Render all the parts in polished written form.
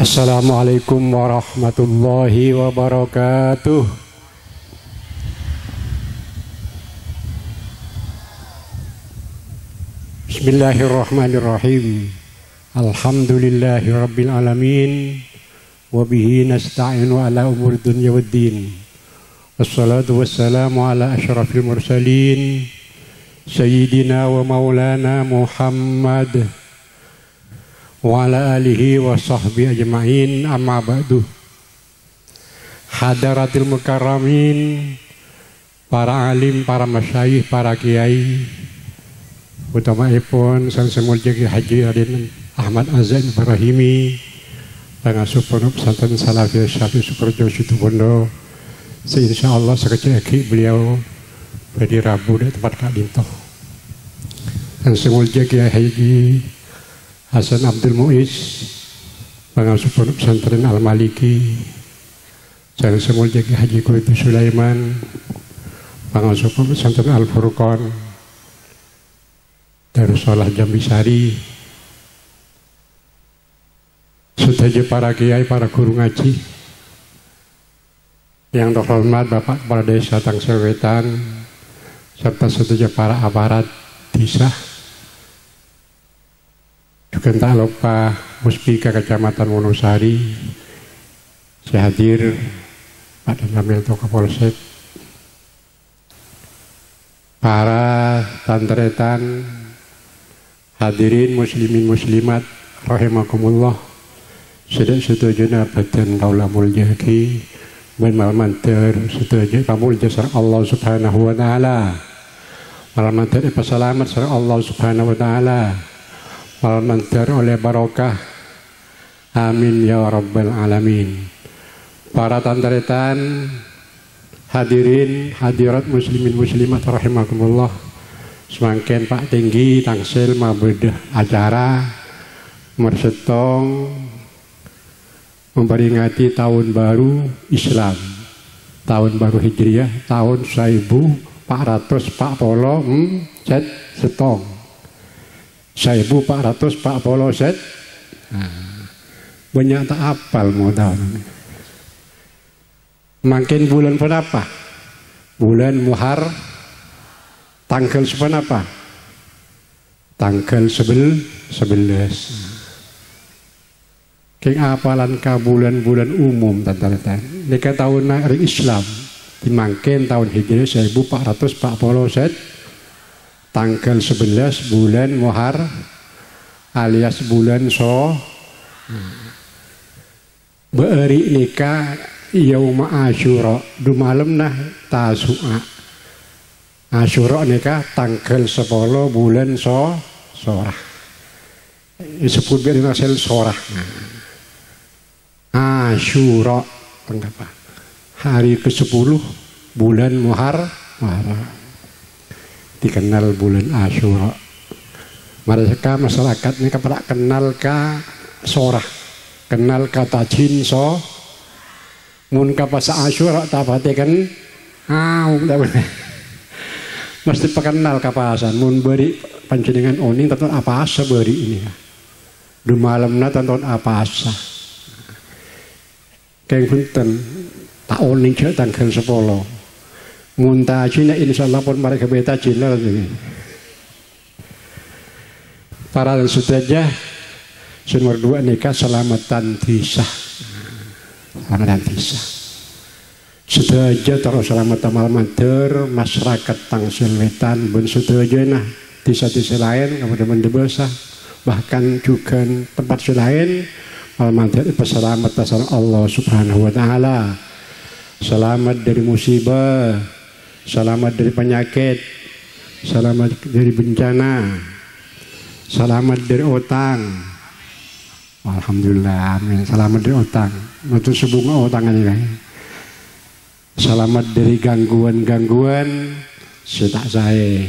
Assalamualaikum warahmatullahi wabarakatuh. Bismillahirrahmanirrahim. Alhamdulillahi rabbil alamin. Wabihi nasta'inu ala umur dunya waddin. Wassalatu wassalamu ala ashrafil mursalin. Sayyidina wa maulana Muhammad wa ala alihi wa sahbihi ajma'in, amma ba'du. Hadaratil mukarramin, para alim, para masyayikh, para kiai, utamaipun Sang Semul Jagi Haji Raden Ahmad Azzain Ibrahimi, pengasuh pondok pesantren Salafiyah Syafi'i Sukorejo Situbondo. Insyaallah sekecil beliau pada Rabu di tempat Kak Dinto. Sang Semul Jagi Haji Hasan Abdul Muiz, pengasuh pondok pesantren Al-Maliki. Sang Semul Jagi Haji Kuitu Sulaiman, pengasuh pondok pesantren Al-Furqan Darussalah Jambisari. Sedaya para kiai, para guru ngaji yang terhormat Bapak Kepala Desa Tangsel Wetan, serta sedaya para aparat desa. Juga tak lupa Muspika Kecamatan Wonosari, saya hadir Pak Danramil Toka Polsek, para tantretan, hadirin muslimin muslimat rahimakumullah, sedaya badan kaula mulyaki ben malmanter sedaya kamulya sareng Allah Subhanahu wa taala. Malmanter selamat sareng Allah Subhanahu wa taala. Malmanter oleh barokah. Amin ya rabbal alamin. Para tantretan, hadirin hadirat muslimin muslimat rahimakumullah, semangken Pak Tinggi tangsel mabedah acara mersetong memperingati tahun baru Islam, tahun baru Hijriah, tahun 1440 setong 1440 set. Banyak tak apal mau tahun. Makin bulan apa? Bulan Muhar, tanggal apa? Tanggal 11. Keng apalan ka bulan-bulan umum tante-tante. Nika tahun hari Islam dimangkin tahun Hijriah 1440 set. Tanggal 11 bulan Muhar alias bulan beeri nikah yauma Asyura du malam nah Tasu'a. Asyura nikah tanggal 10 bulan Sorah. Disebut biar hasil Sorah. Asyura apa? Hari ke-10 bulan Muharram. Dikenal bulan Asyura. Mereka masyarakat ini kepada kenal ka Sorah, kenal kata jin mun ka pas Asyura tapate kan mesti pengenal kapasan mun beri panjenengan oning tonton apa asa beri ini du malamna tonton apa asa keng punten tak oning ce tanggal 10 munta cina insyaallah pun mereka beta cina lagi. Para sutradara nomor 2 nikah selamatan tisah. Selamatan tisah. Sedaya terus selamatan malmanter masyarakat Tangsel Wetan ben sedaya nah desa-desa lain kemudian debasa bahkan juga tempat lain malmanter selamat tasar Allah Subhanahu wa taala. Selamat dari musibah, selamat dari penyakit, selamat dari bencana, selamat dari utang. Alhamdulillah, amin. Selamat dari utang. Itu sebunga utang ini kan. Selamat dari gangguan-gangguan setak saya.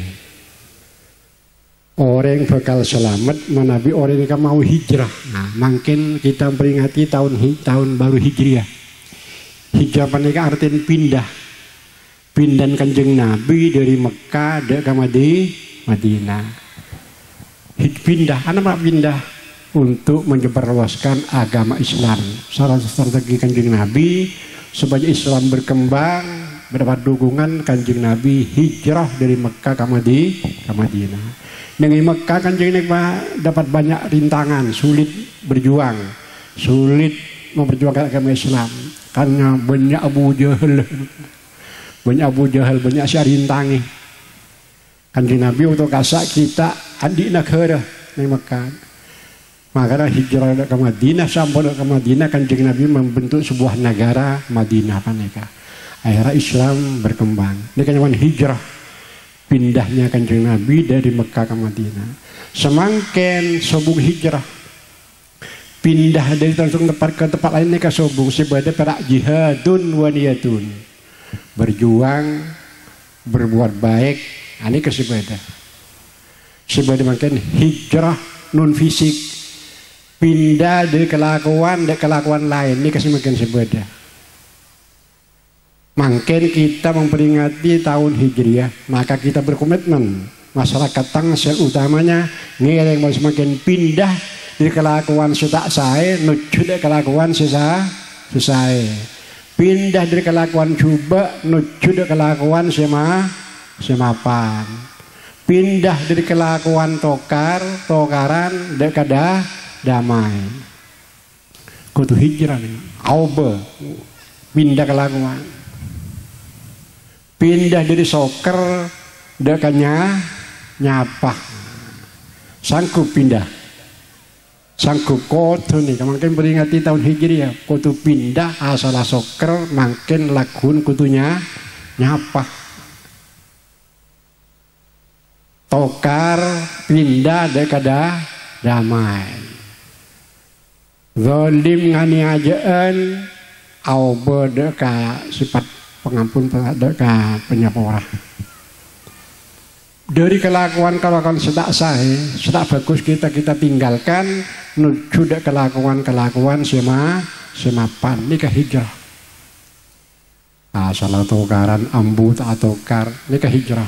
Orang bakal selamat menabi orang yang mau hijrah. Nah, makin kita peringati tahun baru Hijriah. Hijrah panika artinya pindah Kanjeng Nabi dari Mekah ke Madinah. Pindah, anak pindah untuk menyebarluaskan agama Islam. Salah satu strategi Kanjeng Nabi supaya Islam berkembang, mendapat dukungan Kanjeng Nabi hijrah dari Mekah ke Madinah. Dengan Mekah Kanjeng Nabi dapat banyak rintangan, sulit berjuang, sulit memperjuangkan agama Islam karena banyak Abu Jahal, banyak rintangi. Kanjeng Nabi untuk kasak kita adik negara di Mekah. Maka hijrah ke Madinah, sampai ke Madinah Kanjeng Nabi membentuk sebuah negara Madinah paneka. Akhirnya Islam berkembang. Ini kan hijrah, pindahnya Kanjeng Nabi dari Mekah ke Madinah. Semakin sobung hijrah, pindah dari tempat ke tempat lain ke sobung sebagai para jihadun wa niyatun, berjuang, berbuat baik. Ini kesebeda. Sebagai makin hijrah non fisik, pindah dari kelakuan lain. Ini kesemakin sebeda. Makin kita memperingati tahun Hijriah, maka kita berkomitmen masyarakat Tangsel utamanya ngiring semakin pindah dari kelakuan setak sae nuju dari kelakuan sesae. Pindah dari kelakuan coba nuju dari kelakuan semapan. Pindah dari kelakuan tokaran dekada damai. Kudu hijrah nih. Auba pindah kelakuan. Pindah dari soker dekanya nyapa. Sanggup pindah. Sanggup kotu nih. Makin peringati tahun Hijriah. Kudu pindah asal soker makin lagun kutunya nyapa. Tokar pindah dekada damai. Zalim ngani ajaan au berdeka sifat pengampun deka penyapora. Dari kelakuan sedak sae, sedak bagus kita tinggalkan nuju dek kelakuan semapan nikah hijrah. Asal tokaran ambu tak tokar nikah hijrah.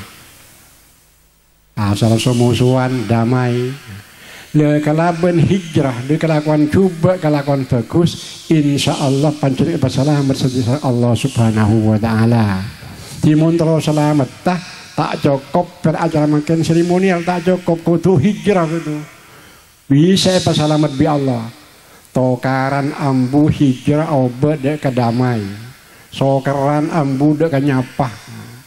Asal semusuhan damai. Le kalaban hijrah di kelakuan coba kelakuan bagus, insya Allah pancuri bersalah bersama Allah Subhanahu wa Ta'ala. Timun terus selamat tak cukup beracara makin seremonial, tak cukup kudu hijrah gitu. Bisa bersalamat bi Allah. Tokaran ambu hijrah obat dek kedamai. Sokeran ambu dek nyapah.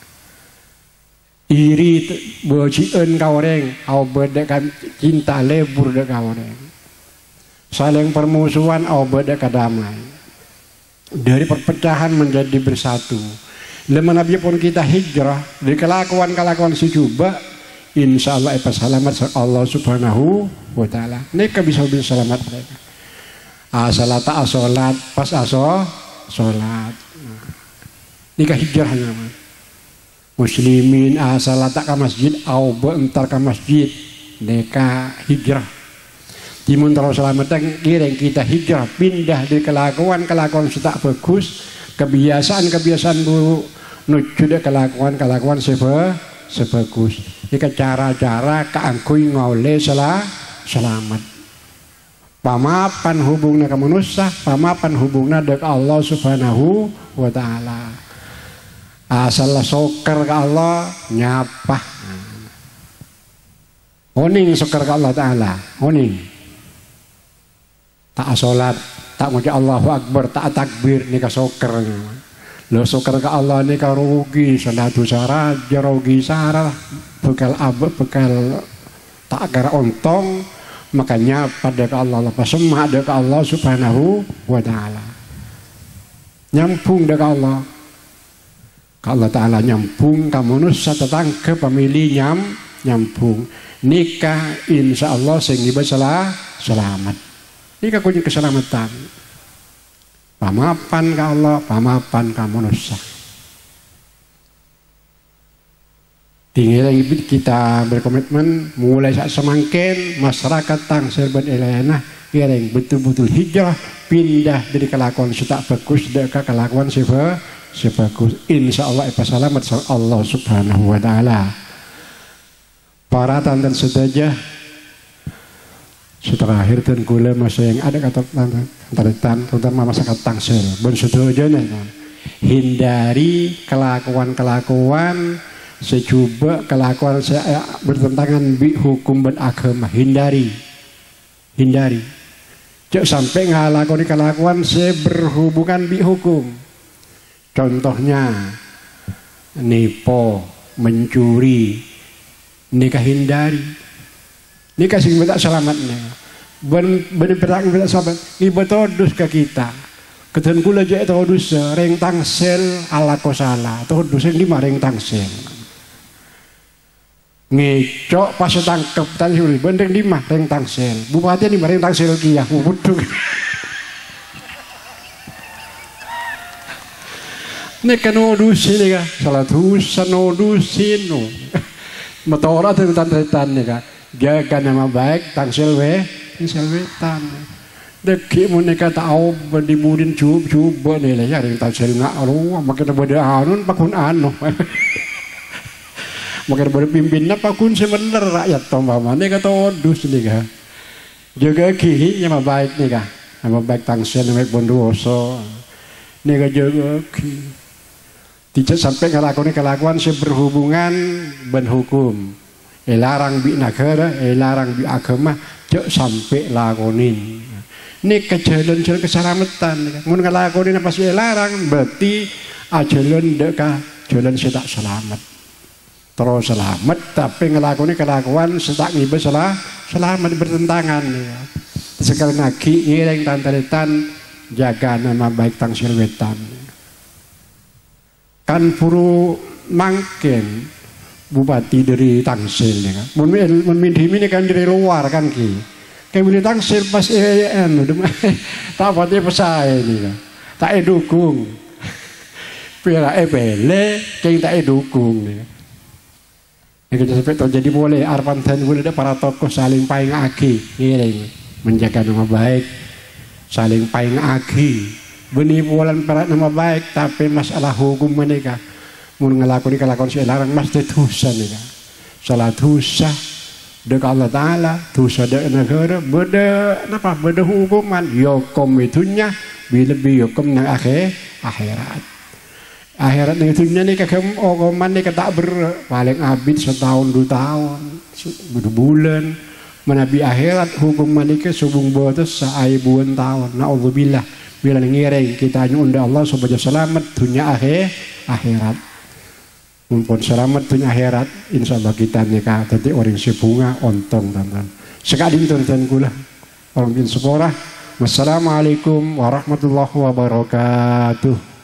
Iri bocien kawareng, au bedekan cinta lebur dek kawareng. Saling permusuhan au bedek damai. Dari perpecahan menjadi bersatu. Lemah Nabi pun kita hijrah dari kelakuan sejuba, insya Allah selamat Allah Subhanahu wa Ta'ala. Mereka bisa selamat mereka. Asalat tak asolat pas solat. Nikah hijrah namanya. Muslimin asal tak ke masjid au bentar ke masjid deka hijrah. Timun terus selamat kiring kita hijrah pindah dari kelakuan setak bagus, kebiasaan buruk nuju dari kelakuan sebagus. Ini cara-cara keangkui ngole selamat. Pamapan hubungnya ke manusia, pamapan hubungnya dengan Allah Subhanahu wa Ta'ala. Asal soker ke Allah nyapa. Oning soker ke Allah Ta'ala. Oning. Tak solat, tak ngucap Allahu Akbar, tak takbir nika soker. Lo soker ke Allah nika rugi, salatu saraja rugi sarah, bekal bekal tak agar ontong, makanya pada ke Allah lepas semua ada ke Allah Subhanahu wa Ta'ala. Nyampung dengan Allah. Allah Ta'ala nyampung kamu nusa tetangga pemilih nyampung nikah insya Allah sehingga selamat nikah kunci keselamatan pamapan ke Allah pamapan kamu nusa tinggal kita berkomitmen mulai saat semakin masyarakat Tangsel dan Ilayana yang betul-betul hijrah pindah dari kelakuan setak bagus ke kelakuan sebagus insya Allah selamat Allah Subhanahu wa Ta'ala. Para tanten sedaya Seterakhir dan gula masa yang ada kata taritan terutama masyarakat Tangsel ben setuju nih, hindari kelakuan secoba kelakuan saya bertentangan bi hukum dan agama, hindari jangan sampai ngalakoni kelakuan saya berhubungan bi hukum. Contohnya nipo, mencuri, nikah hindari. Nikah sing tak selamatnya. Ben perang tak selamat. Ni betodus ke kita. Ketan kula je todus reng Tangsel ala kosala. Todus yang lima reng Tangsel. Ngecok pas tangkep tan suri ben lima reng Tangsel. Bupati ni reng Tangsel kia butuh. Nek nodus ini ka salah tusan nodusin no. Motora tan ni ka. Jaga nama baik Tangsel wetan. Deki mun nek tahu dibudin coba nih lah ya reng Tangsel ngak aduh makin beda anun pakun anu. Makin beda pimpinna pakun sebener rakyat tombama nek todus nih ka. Jaga ki nama baik nih ka. Nama baik Tangsel nama Bondowoso. Nek jaga ki. Tidak sampai kelakuan berhubungan ben hukum. Larang bi negara, larang bi agama, cek sampai lakonin. Ini kejalan keselamatan. Mun ngelakonin apa sih larang, berarti ajalan deka jalan sedak selamat. Terus selamat, tapi ngelakonin kelakuan sedak ngibah selamat bertentangan. Sekali lagi ngiring tantaritan jaga nama baik Tangsel wetan. Kan puru mangken. Bupati dari Tangsel ya kan. Menmindim ini kan dari luar kan ki. Kayak beli Tangsel pas EN udah tak pati pesai ini kan. Tak dukung. Pira bele kayak tak dukung ya. Yang sampai terjadi boleh arpan dan boleh ada para tokoh saling paing aki ngiring menjaga nama baik saling paing aki benih bulan perat nama baik tapi masalah hukum mereka mun ngelakoni kelakuan si larang mas dosa nih kan. Salah dosa dek Allah Ta'ala, dosa dek negara, beda hukuman, yokom itunya, lebih yokom nang akhirat. Akhirat yang itunya nih kakek hukuman nih kata paling abid setahun 2 tahun, berbulan, menabi akhirat hukuman nih ke subung botes saibuan tahun, naudzubillah, bila ngireng kita nyunda Allah supaya selamat dunia akhirat. Mumpun selamat dunia akhirat, insya Allah kita nikah tadi orang sebunga ontong tantan. Sekali tuan gula orang bin seporah. Wassalamualaikum warahmatullahi wabarakatuh.